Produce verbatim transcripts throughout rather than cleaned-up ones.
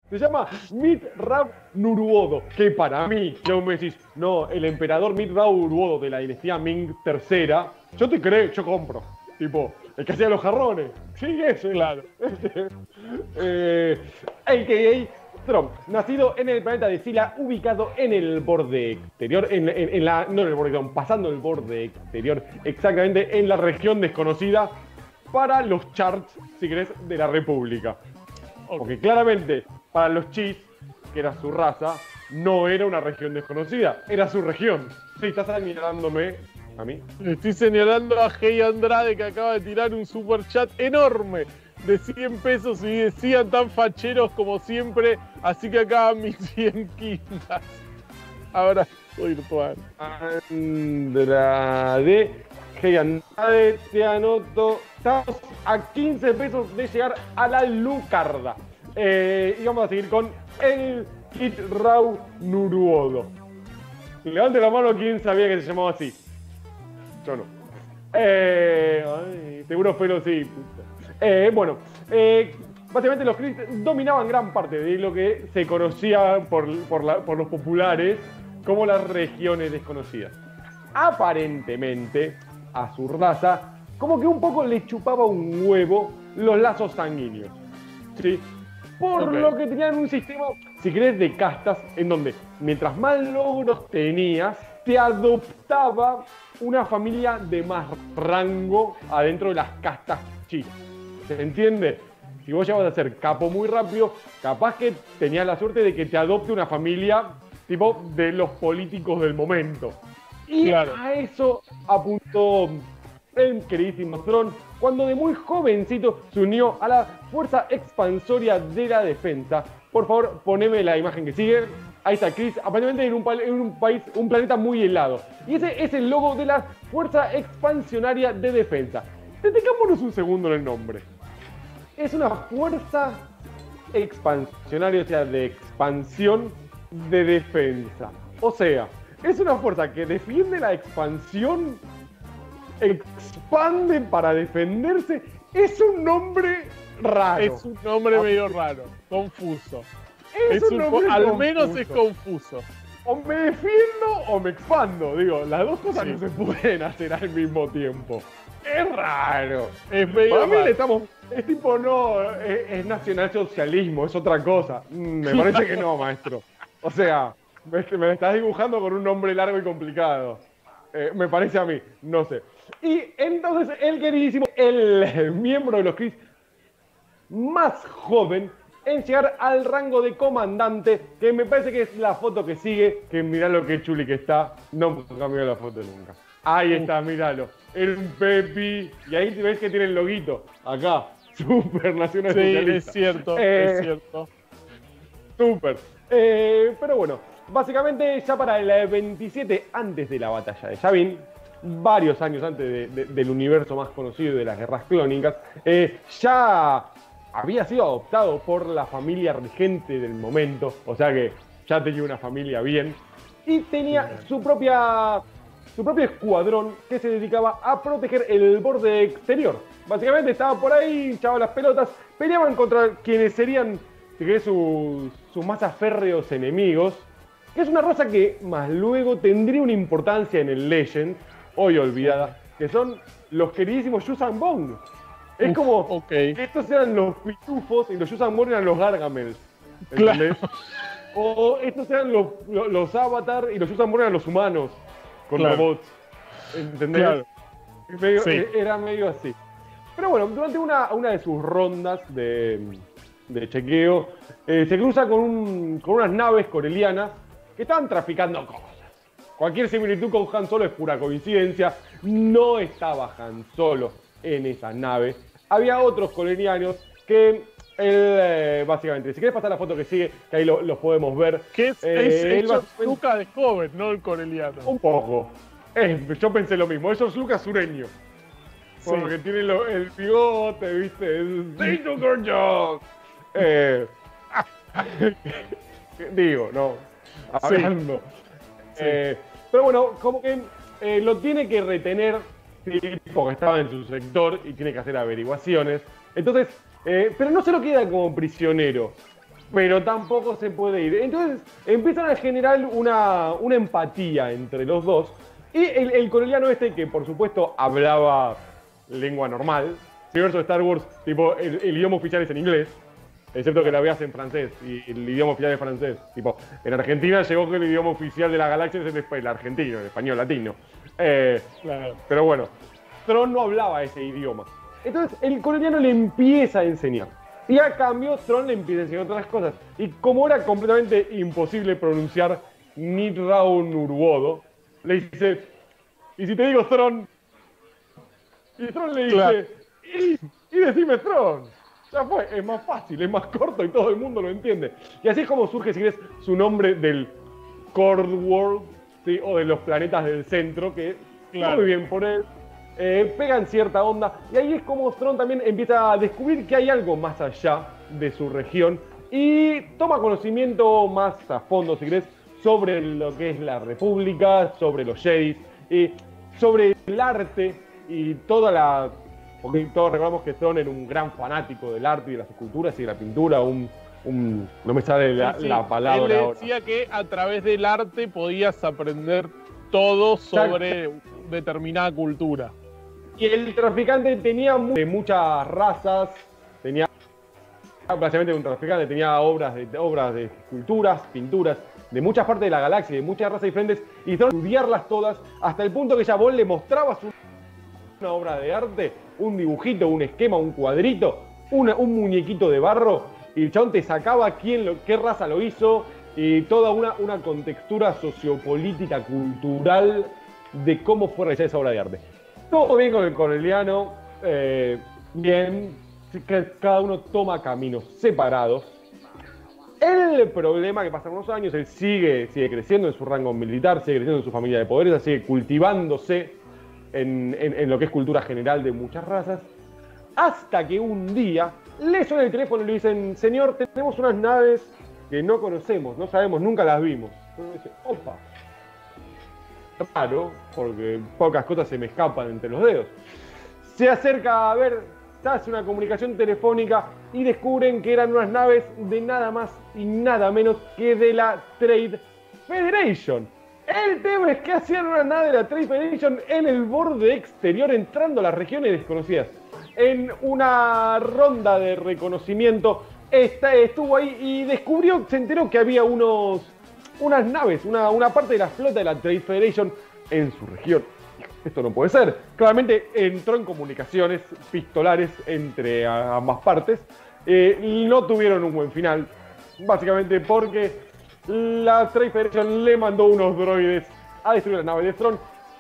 Se llama Mid-Rab Nuruodo, que para mí, si vos me decís, no, el emperador Mid-Rab Nuruodo de la dinastía Ming tercera, yo te creo, yo compro. Tipo, el que hacía los jarrones. Sí, ese. Claro. Ese. eh, a k a. Trump, nacido en el planeta de Sila, ubicado en el borde exterior, en, en, en la, no en el borde exterior, pasando el borde exterior, exactamente en la región desconocida para los charts, si querés, de la República. Okay. Porque claramente, para los Chis, que era su raza, no era una región desconocida, era su región. Sí, estás señalándome a mí. Le estoy señalando a Hey Andrade, que acaba de tirar un super chat enorme de cien pesos y decían tan facheros como siempre, así que acaban mis cien quintas. Ahora virtual. Andrade, Hey Andrade, te anoto. Estamos a quince pesos de llegar a la Lucarda. Eh, y vamos a seguir con el Mid-Rab Nuruodo. Levante la mano quien sabía que se llamaba así. Yo no. Eh, ay, seguro Felo sí. Eh, bueno, eh, básicamente los Kree dominaban gran parte de lo que se conocía por, por, la, por los populares como las regiones desconocidas. Aparentemente, a su raza, como que un poco le chupaba un huevo los lazos sanguíneos. ¿Sí? Por okay. lo que tenían un sistema, si querés, de castas, en donde mientras más logros tenías, te adoptaba una familia de más rango adentro de las castas chinas. ¿Se entiende? Si vos llegabas a ser capo muy rápido, capaz que tenías la suerte de que te adopte una familia tipo de los políticos del momento. Y claro. a eso apuntó el queridísimo Tron cuando de muy jovencito se unió a la Fuerza Expansoria de la Defensa. Por favor, poneme la imagen que sigue. Ahí está Chris, aparentemente en un, en un país, un planeta muy helado. Y ese es el logo de la Fuerza Expansionaria de Defensa. Detengámonos un segundo en el nombre. Es una fuerza expansionaria, o sea, de expansión de defensa. O sea, es una fuerza que defiende la expansión, expande para defenderse. Es un nombre raro. Es un nombre medio raro, confuso. Es, es un nombre Al confuso. menos es confuso. O me defiendo o me expando. Digo, las dos cosas sí. no se pueden hacer al mismo tiempo. Es raro. Es medio Para mí raro. le estamos... Es tipo, no, es, es nacionalsocialismo, es otra cosa. Mm, me parece que no, maestro. O sea, me, me estás dibujando con un nombre largo y complicado. Eh, me parece a mí, no sé. Y entonces el queridísimo, el miembro de los Kree más joven en llegar al rango de comandante, que me parece que es la foto que sigue, que mirá lo que chuli que está. No cambió la foto nunca. Ahí está, míralo. El Pepi. Y ahí ves que tiene el loguito. Acá. Super nacional sí, socialista. es cierto, eh, es cierto. Super. Eh, pero bueno, básicamente ya para el veintisiete, antes de la batalla de Yavin, varios años antes de, de, del universo más conocido de las guerras clónicas, eh, ya había sido adoptado por la familia regente del momento, o sea que ya tenía una familia bien, y tenía su propia... su propio escuadrón que se dedicaba a proteger el borde exterior. Básicamente estaba por ahí, echaban las pelotas, peleaban contra quienes serían, si querés, sus, sus más aférreos enemigos, que es una raza que más luego tendría una importancia en el Legend, hoy olvidada, que son los queridísimos Yuuzhan Vong. Es Uf, como okay. que estos eran los pitufos y los Yuuzhan Vong eran los Gargamels. ¿Entendés? Claro. O estos eran los, los, los Avatar y los Yuuzhan Vong eran los humanos. Con claro. robots, ¿entendés? Claro. Medio, sí. Era medio así. Pero bueno, durante una, una de sus rondas de, de chequeo, eh, se cruza con, un, con unas naves corelianas que estaban traficando cosas. Cualquier similitud con Han Solo es pura coincidencia. No estaba Han Solo en esa nave. Había otros corelianos que... Él, eh, básicamente, si querés pasar la foto que sigue, que ahí lo, los podemos ver. Que es, eh, es él George Lucas de joven, no el coreliano. Un poco. Eh, yo pensé lo mismo, es George Lucas sureño. Sí. Porque tiene lo, el bigote, ¿viste? ¡They do good job! Eh, digo, no. Hablando. Sí. Eh, pero bueno, como que eh, lo tiene que retener, porque estaba en su sector y tiene que hacer averiguaciones. Entonces... Eh, pero no se lo queda como prisionero, pero tampoco se puede ir. Entonces empiezan a generar una, una empatía entre los dos. Y el, el coreliano este, que por supuesto hablaba lengua normal, si verso de Star Wars, tipo, el, el idioma oficial es en inglés, excepto que la veas en francés, y el idioma oficial es francés. Tipo, en Argentina llegó que el idioma oficial de la galaxia es el, el argentino, el español latino. Eh, Claro. pero bueno, Tron no hablaba ese idioma. Entonces el coreliano le empieza a enseñar. Y a cambio, Tron le empieza a enseñar otras cosas. Y como era completamente imposible pronunciar Nidraun Urwodo, le dice, ¿y si te digo Tron? Y Tron le dice, Claro. y, y decime Tron. Ya fue, es más fácil, es más corto y todo el mundo lo entiende. Y así es como surge, si querés, su nombre del Cord World, ¿sí? O de los planetas del centro, que Claro. muy bien por él. Eh, pegan cierta onda. Y ahí es como Tron también empieza a descubrir que hay algo más allá de su región. Y toma conocimiento más a fondo, si querés, sobre lo que es la República, sobre los Jedi, y sobre el arte y toda la... Porque todos recordamos que Tron era un gran fanático del arte y de las esculturas y de la pintura, un... un no me sale la, Sí, sí. la palabra Él le ahora. decía que a través del arte podías aprender todo sobre determinada cultura. Y el traficante tenía mu- de muchas razas, tenía básicamente un traficante, tenía obras de, obras de esculturas, pinturas, de muchas partes de la galaxia, de muchas razas diferentes, y Tron estudiarlas todas, hasta el punto que ya vos le mostrabas un- una obra de arte, un dibujito, un esquema, un cuadrito, una- un muñequito de barro, y el chabón te sacaba quién lo, qué raza lo hizo, y toda una, una contextura sociopolítica, cultural, de cómo fue realizada esa obra de arte. Todo bien con el coreliano, eh, bien, que cada uno toma caminos separados. El problema que pasan unos años, él sigue, sigue creciendo en su rango militar, sigue creciendo en su familia de poderes, sigue cultivándose en, en, en lo que es cultura general de muchas razas, hasta que un día le suena el teléfono y le dicen, señor, tenemos unas naves que no conocemos, no sabemos, nunca las vimos. Entonces dice, opa, raro, porque pocas cosas se me escapan entre los dedos. Se acerca a ver, se hace una comunicación telefónica y descubren que eran unas naves de nada más y nada menos que de la Trade Federation. El tema es que hacían una nave de la Trade Federation en el borde exterior, entrando a las regiones desconocidas. En una ronda de reconocimiento, esta, estuvo ahí y descubrió, se enteró que había unos, unas naves, una, una parte de la flota de la Trade Federation en su región. Esto no puede ser. Claramente entró en comunicaciones pistolares entre ambas partes. Eh, y no tuvieron un buen final. Básicamente porque la Trade Federation le mandó unos droides a destruir la nave de Tron.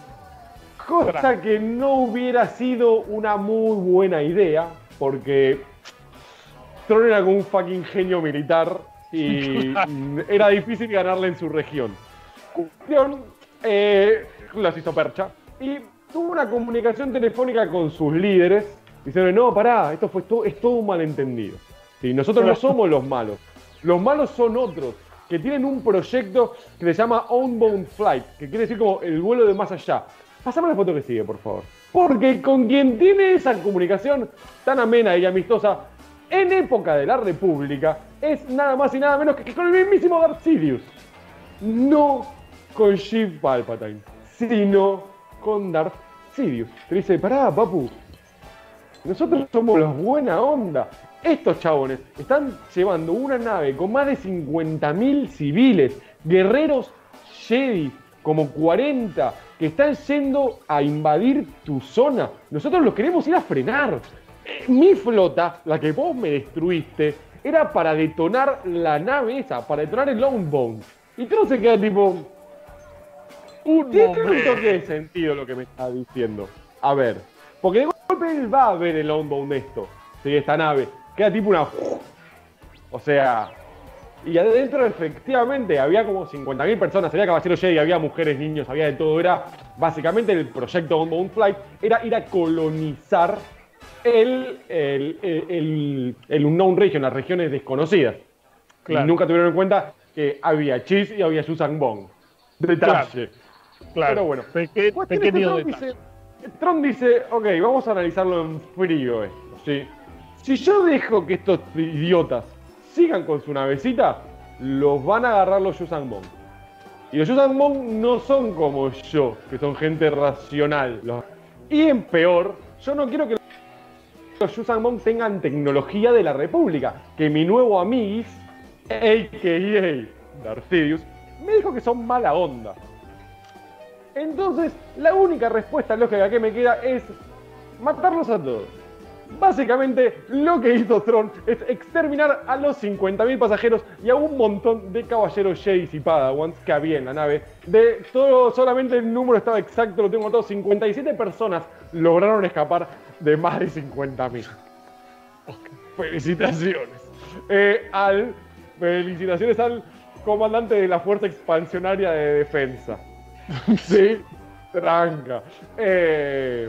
Cosa que no hubiera sido una muy buena idea. Porque Tron era como un fucking genio militar. Y era difícil ganarle en su región. Cuestión, eh, las hizo percha. Y tuvo una comunicación telefónica con sus líderes, diciendo, no, pará, esto fue todo, es todo un malentendido. ¿Sí? Nosotros no somos los malos. Los malos son otros, que tienen un proyecto que se llama Onbound Flight, que quiere decir como el vuelo de más allá. Pásame la foto que sigue, por favor. Porque con quien tiene esa comunicación tan amena y amistosa, en época de la República, es nada más y nada menos que con el mismísimo Darth Sidious. No con Sheev Palpatine, sino con Darth Sidious. Te dice, pará, papu, nosotros somos los buena onda. Estos chabones están llevando una nave con más de cincuenta mil civiles, guerreros Jedi, como cuarenta, que están yendo a invadir tu zona. Nosotros los queremos ir a frenar. Eh, Mi flota, la que vos me destruiste, era para detonar la nave esa, para detonar el Longbound. Y tú no se queda tipo... Un Tiene un momento. toque de sentido lo que me está diciendo. A ver, porque de golpe él va a ver el Onbound de esto, ¿sí? Esta nave, queda tipo una... O sea... Y adentro efectivamente había como cincuenta mil personas, había caballeros Jedi, había mujeres, niños, había de todo. Era básicamente el proyecto Onbound Flight, era ir a colonizar el, el, el, el, el Unknown Region, las regiones desconocidas. Claro. Y nunca tuvieron en cuenta que había Chiz y había Susan Bong. Detalle. Claro. Pero bueno, Peque- cuestión es que pequeño Tron detalle. dice, Tron dice, ok, vamos a analizarlo en frío esto, ¿sí? Si yo dejo que estos idiotas sigan con su navecita, los van a agarrar los Yusang Monk. Y los Yusang Monk no son como yo, que son gente racional. Los... Y en peor, yo no quiero que los Yusang Monk tengan tecnología de la República. Que mi nuevo amiguis, a k a. Darth Sidious, me dijo que son mala onda. Entonces, la única respuesta lógica que me queda es matarlos a todos. Básicamente, lo que hizo Thrawn es exterminar a los cincuenta mil pasajeros y a un montón de caballeros Jedi y Padawans que había en la nave. De todo, solamente el número estaba exacto, lo tengo todo. cincuenta y siete personas lograron escapar de más de cincuenta mil. Felicitaciones. Eh, al, felicitaciones al comandante de la Fuerza Expansionaria de Defensa. Sí, tranca. Eh...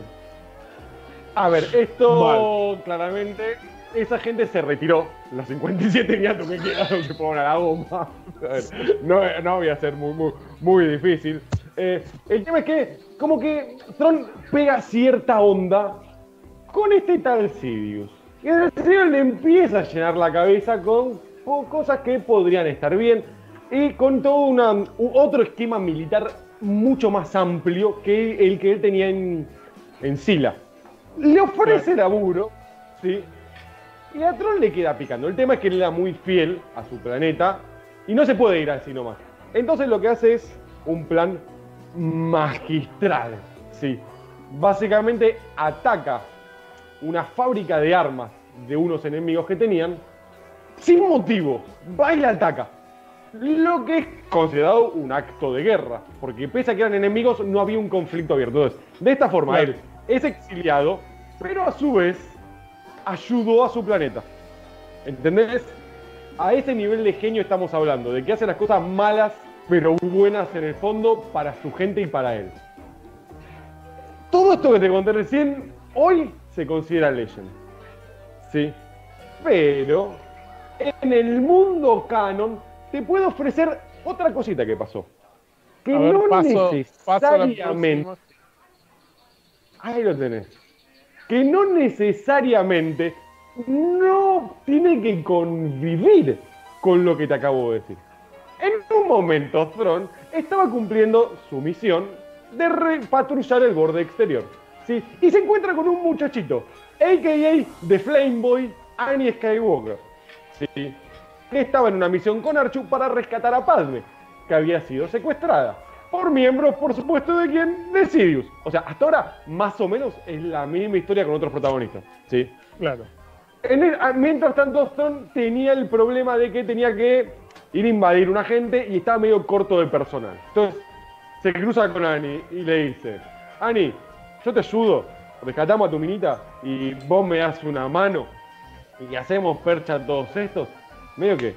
A ver, esto Mal. Claramente, esa gente se retiró. Los cincuenta y siete niatos que quedaron se ponen a la bomba. A ver, no, no voy a ser muy, muy, muy difícil. Eh, el tema es que, como que Thrawn pega cierta onda con este tal Sidious. Y el Sidious le empieza a llenar la cabeza con cosas que podrían estar bien. Y con todo una, otro esquema militar mucho más amplio que el que él tenía en, en Sila. Le ofrece laburo, ¿sí? Y a Thrawn le queda picando. El tema es que él era muy fiel a su planeta y no se puede ir así nomás. Entonces lo que hace es un plan magistral, ¿sí? Básicamente ataca una fábrica de armas de unos enemigos que tenían sin motivo. Va y la ataca. Lo que es considerado un acto de guerra, porque pese a que eran enemigos no había un conflicto abierto. Entonces, de esta forma claro. él es exiliado, pero a su vez ayudó a su planeta. ¿Entendés? A ese nivel de genio estamos hablando, de que hace las cosas malas, pero buenas en el fondo para su gente y para él. Todo esto que te conté recién, hoy se considera Legend. ¿Sí? Pero en el mundo canon te puedo ofrecer otra cosita que pasó. Que ver, no paso, necesariamente... Paso Ahí lo tenés. Que no necesariamente no tiene que convivir con lo que te acabo de decir. En un momento, Thrawn estaba cumpliendo su misión de patrullar el borde exterior, ¿sí? Y se encuentra con un muchachito, a k a. The Flameboy, Annie Skywalker, ¿sí? Que estaba en una misión con Archu para rescatar a Padme, que había sido secuestrada. Por miembros, por supuesto, ¿de quién? De Sidious. O sea, hasta ahora, más o menos, es la misma historia con otros protagonistas, ¿sí? Claro. En el, mientras tanto, Thrawn tenía el problema de que tenía que ir a invadir una gente y estaba medio corto de personal. Entonces, se cruza con Annie y le dice, Annie, yo te ayudo, rescatamos a tu minita y vos me das una mano y hacemos percha a todos estos. Medio que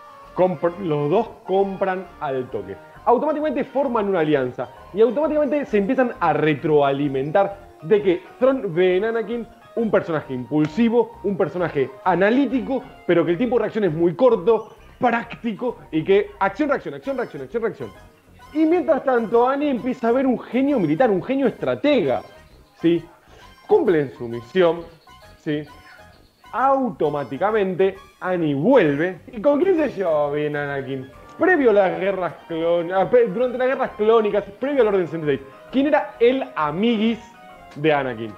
los dos compran al toque. Automáticamente forman una alianza y automáticamente se empiezan a retroalimentar de que Thrawn ve en Anakin un personaje impulsivo, un personaje analítico, pero que el tiempo de reacción es muy corto, práctico y que acción, reacción, acción, reacción, acción, reacción. Y mientras tanto Annie empieza a ver un genio militar, un genio estratega, ¿sí? Cumplen su misión, ¿sí? Automáticamente Annie vuelve. ¿Y con quién se lleva bien Anakin? Previo a las guerras clónicas, durante las guerras clónicas, previo al Orden setenta y seis, ¿quién era el amiguis de Anakin?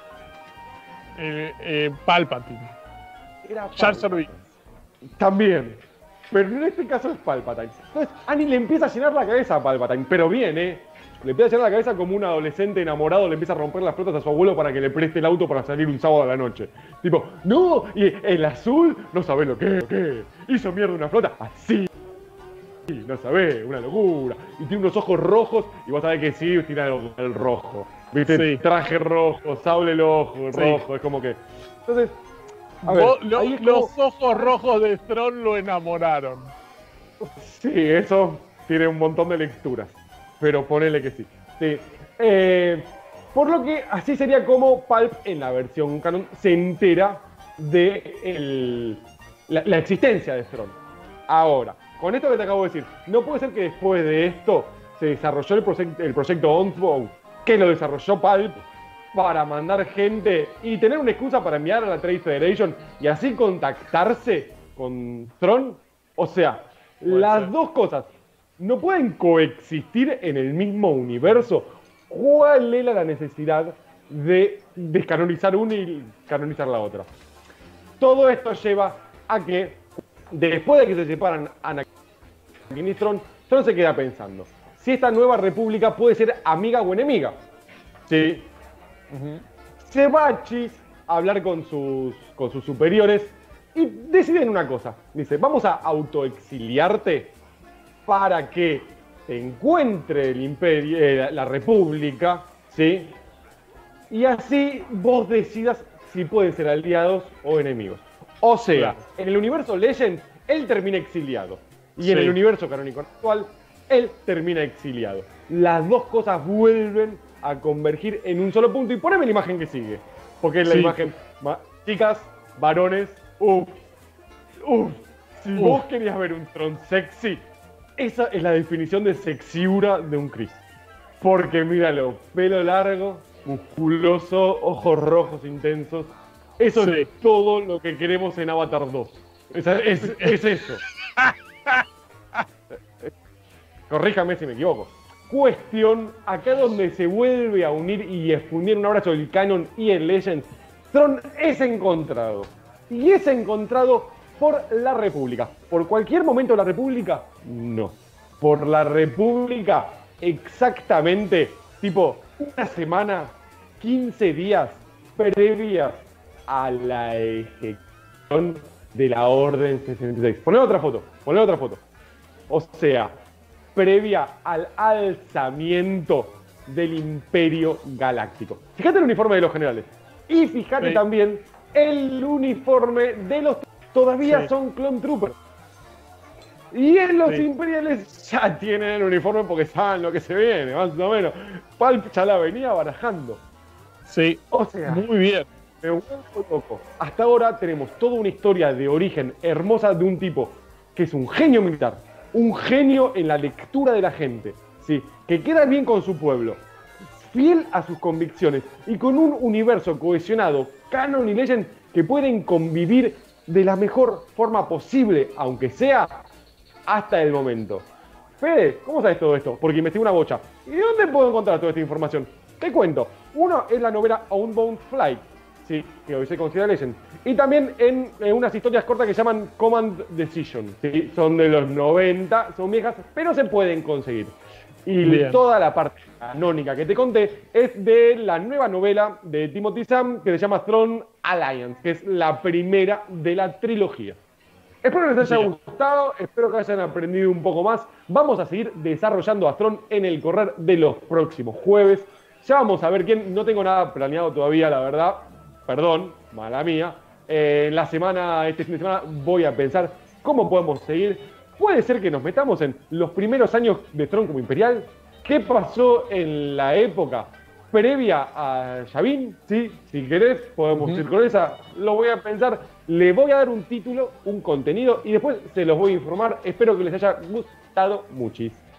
Eh, eh, Palpatine. Era Jar Jar Binks. También. Pero en este caso es Palpatine. Entonces Annie le empieza a llenar la cabeza a Palpatine, pero bien, ¿eh? Le empieza a llenar la cabeza como un adolescente enamorado, le empieza a romper las pelotas a su abuelo para que le preste el auto para salir un sábado a la noche. Tipo, no, y el azul, no sabe lo que, ¿qué? Hizo mierda una flota, así. No sabés, una locura. Y tiene unos ojos rojos, y vos sabés que sí, tiene el, el rojo. ¿Viste? Sí. Traje rojo, sable el ojo, el sí. rojo, es como que... Entonces, a ver, vos, lo, ahí es los como... ojos rojos de Thrawn lo enamoraron. Sí, eso tiene un montón de lecturas, pero ponele que sí. Sí. Eh, por lo que así sería como Palp en la versión canon se entera de el, la, la existencia de Thrawn. Ahora, con esto que te acabo de decir, no puede ser que después de esto se desarrolló el, proyect, el proyecto Onslaught, que lo desarrolló Palp para mandar gente y tener una excusa para enviar a la Trade Federation y así contactarse con Thrawn. O sea, Puede las ser. dos cosas no pueden coexistir en el mismo universo. ¿Cuál era la necesidad de descanonizar una y canonizar la otra? Todo esto lleva a que, después de que se separan Anakin y Thrawn, Thrawn se queda pensando si esta nueva república puede ser amiga o enemiga. Sí. Ujú. Se va a Chis a hablar con sus, con sus superiores y deciden una cosa. Dice, vamos a autoexiliarte para que te encuentre el imperio, eh, la república, ¿sí? Y así vos decidas si pueden ser aliados o enemigos. O sea, Claro. en el universo Legends, él termina exiliado. Y Sí. en el universo canónico actual, él termina exiliado. Las dos cosas vuelven a convergir en un solo punto. Y poneme la imagen que sigue. Porque es la Sí. imagen. ma- Chicas, varones, uff, uff. Si Uf. vos querías ver un Tron sexy, esa es la definición de sexiura de un Chris. Porque míralo, pelo largo, musculoso, ojos rojos intensos. Eso Sí. es todo lo que queremos en Avatar dos. Es, es, es eso. Corríjame si me equivoco. Cuestión, acá donde se vuelve a unir y exfundir un abrazo del canon y el Legends, Thrawn es encontrado. Y es encontrado por la República. ¿Por cualquier momento de la República? No. Por la República, exactamente, tipo, una semana, quince días previas a la ejecución de la Orden sesenta y seis. Poné otra foto, poné otra foto. O sea, previa al alzamiento del Imperio Galáctico. Fíjate el uniforme de los generales. Y fíjate Sí. también el uniforme de los... Todavía Sí. son Clone Troopers. Y en los Sí. imperiales ya tienen el uniforme porque saben lo que se viene, más o menos. Palp ya la venía barajando. Sí. O sea, Muy bien. me vuelvo loco. Hasta ahora tenemos toda una historia de origen hermosa de un tipo que es un genio militar, un genio en la lectura de la gente, ¿sí? Que queda bien con su pueblo, fiel a sus convicciones y con un universo cohesionado, canon y legend, que pueden convivir de la mejor forma posible, aunque sea hasta el momento. Fede, ¿cómo sabes todo esto? Porque investigué una bocha. ¿Y dónde puedo encontrar toda esta información? Te cuento. Uno es la novela Outbound Flight, sí, que hoy se considera Legend. Y también en, en unas historias cortas que se llaman Command Decision. ¿Sí? Son de los noventa, son viejas, pero se pueden conseguir. Y Bien. toda la parte canónica que te conté es de la nueva novela de Timothy Zahn que se llama Throne Alliance, que es la primera de la trilogía. Espero que les haya Bien. gustado, espero que hayan aprendido un poco más. Vamos a seguir desarrollando a Thrawn en el correr de los próximos jueves. Ya vamos a ver quién, no tengo nada planeado todavía, la verdad. Perdón, mala mía. Eh, en la semana, este fin de semana, voy a pensar cómo podemos seguir. Puede ser que nos metamos en los primeros años de Thrawn como imperial. ¿Qué pasó en la época previa a Yavin? ¿Sí? Si querés, podemos Ujú. ir con esa. Lo voy a pensar. Le voy a dar un título, un contenido y después se los voy a informar. Espero que les haya gustado muchísimo.